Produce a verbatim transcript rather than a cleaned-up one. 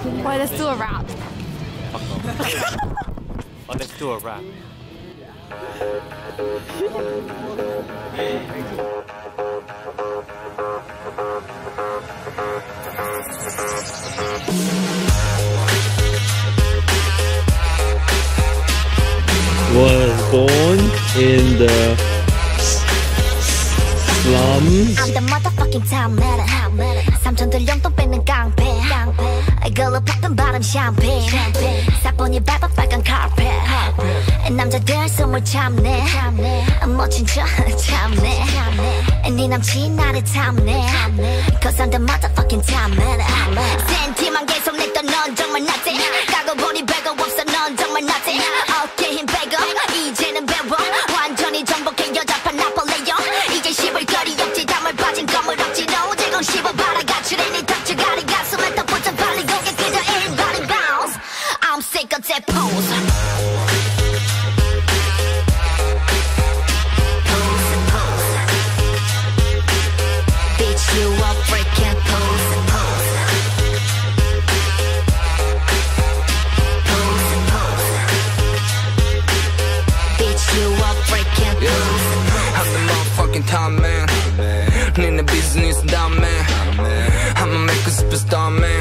Why, let's do a rap. Fuck off. Oh, let's do a rap. Was born in the slums. I'm the motherfucking town matter. 삼촌들 용돈 뺏는 깡패. 이걸로 팍든 바람 샴페인. 사뿐히 밟아 빨간 carpet. 남자들 숨을 참네. 멋진 척 참네. 네 남친 나를 탐내. Cause I'm the motherfucking town matter. 센티만 계속 냈던 넌 정말 나대. 까고보니 별거 없어 넌 정말 나대. 어깨 힘 빼고 이제는 배워. 완전히 정복해 여자판 나폴레옹. 이제 씹을 거리 없지 담을 빠진 검을 억지로 제공 씹어봐라 가출해 닥쳐 가리 가슴에 덮어져 빨리 오게 그저 everybody bounce. I'm sick of that pose. Pose, pose. Bitch, you a freaking pose, pose. Pose, pose. Bitch, you a freaking pose. I'm the motherfucking top man. In the business, dumb man. I'ma make a superstar man.